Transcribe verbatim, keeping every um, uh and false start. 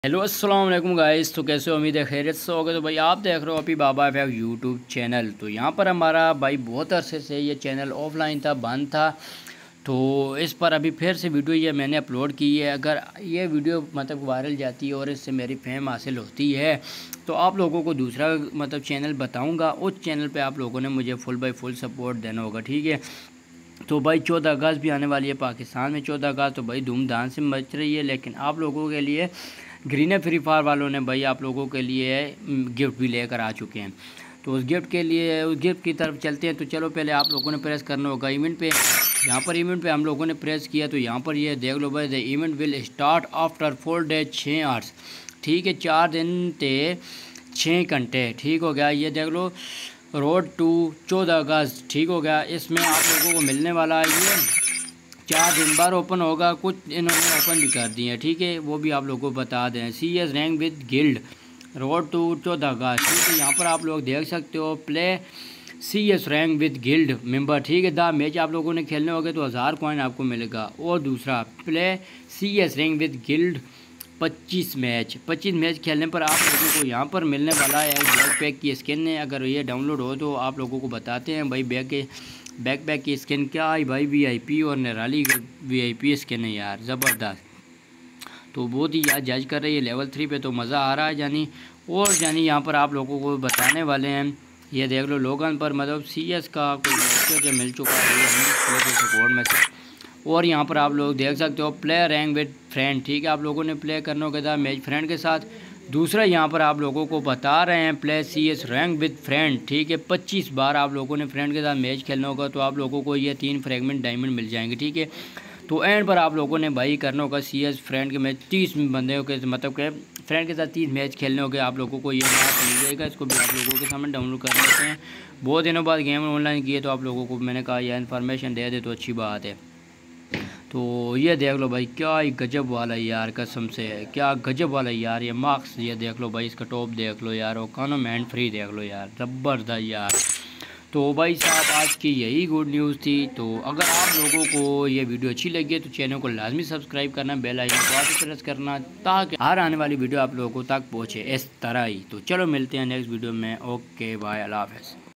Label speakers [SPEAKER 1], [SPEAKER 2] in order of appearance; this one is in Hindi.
[SPEAKER 1] हेलो अस्सलाम वालेकुम गाइस। तो कैसे हो? उम्मीद है खैरियत से होगा। तो भाई आप देख रहे हो अभी बाबा एफ यूट्यूब चैनल। तो यहाँ पर हमारा भाई बहुत अरसे से ये चैनल ऑफलाइन था, बंद था। तो इस पर अभी फिर से वीडियो ये मैंने अपलोड की है। अगर ये वीडियो मतलब वायरल जाती है और इससे मेरी फेम हासिल होती है तो आप लोगों को दूसरा मतलब चैनल बताऊँगा। उस चैनल पर आप लोगों ने मुझे फुल बाई फुल सपोर्ट देना होगा, ठीक है। तो भाई चौदह अगस्त भी आने वाली है पाकिस्तान में। चौदह अगस्त तो भाई धूमधाम से मच रही है, लेकिन आप लोगों के लिए ग्रीन फ्री फायर वालों ने भाई आप लोगों के लिए गिफ्ट भी लेकर आ चुके हैं। तो उस गिफ्ट के लिए उस गिफ्ट की तरफ चलते हैं। तो चलो पहले आप लोगों ने प्रेस करना होगा इवेंट पे। यहाँ पर इवेंट पे हम लोगों ने प्रेस किया तो यहाँ पर ये देख लो भाई, the event will start after four days छः आवर्स, ठीक है। चार दिन ते छः घंटे, ठीक हो गया। ये देख लो रोड टू चौदह अगस्त, ठीक हो गया। इसमें आप लोगों को मिलने वाला है ये चार दिन बाद ओपन होगा। कुछ इन्होंने ओपन भी कर दिए हैं, ठीक है, वो भी आप लोगों को बता दें। C S rank with guild road to चौदह अगस्त, ठीक है। यहाँ पर आप लोग देख सकते हो play C S rank with guild member, ठीक है। दा मैच आप लोगों ने खेलने होंगे तो हज़ार कॉइन आपको मिलेगा। और दूसरा play C S rank with guild पच्चीस मैच पच्चीस मैच खेलने पर आप लोगों को यहाँ पर मिलने वाला है बैक पैक की स्किन है। अगर ये डाउनलोड हो तो आप लोगों को बताते हैं भाई बैक के बैक पैक की स्किन क्या है भाई। वीआईपी और निराली वीआईपी स्किन है यार, ज़बरदस्त। तो बहुत ही यार जज कर रही है लेवल थ्री पे, तो मज़ा आ रहा है जानी। और जानी यहाँ पर आप लोगों को बताने वाले हैं, ये देख लो लोगन पर मतलब सी एस का कोई मिल चुका है सपोर्ट में से। और यहाँ पर आप लोग देख सकते हो प्ले रैंक विद फ्रेंड, ठीक है। आप लोगों ने प्ले करने के साथ मैच फ्रेंड के साथ। दूसरा यहाँ पर आप लोगों को बता रहे हैं play C S rank with friend, ठीक है। पच्चीस बार आप लोगों ने फ्रेंड के साथ मैच खेलना होगा तो आप लोगों को ये तीन फ्रेगमेंट डायमंड मिल जाएंगे, ठीक है। तो एंड पर आप लोगों ने भाई करना होगा सी एस फ्रेंड के मैच तीस बंदे के मतलब के फ्रेंड के साथ तीस मैच खेलने होंगे। आप लोगों को ये मार्क मिल जाएगा। इसको भी आप लोगों के सामने डाउनलोड कर लेते हैं। बहुत दिनों बाद गेम ऑनलाइन किए तो आप लोगों को मैंने कहा यह इन्फॉर्मेशन दे दे तो अच्छी बात है। तो ये देख लो भाई क्या ही गजब वाला यार, कसम से है क्या गजब वाला यार। ये मार्क्स ये देख लो भाई, इसका टॉप देख लो यार, और कानो मैंड फ्री देख लो यार, ज़बरदस्त यार। तो भाई साहब आज की यही गुड न्यूज़ थी। तो अगर आप लोगों को ये वीडियो अच्छी लगी है तो चैनल को लाजमी सब्सक्राइब करना, बेल आइकन को आगे प्रेस करना ताकि हर आने वाली वीडियो आप लोगों तक पहुँचे इस तरह ही। तो चलो मिलते हैं नेक्स्ट वीडियो में। ओके बाय, अल्लाह हाफ़िज़।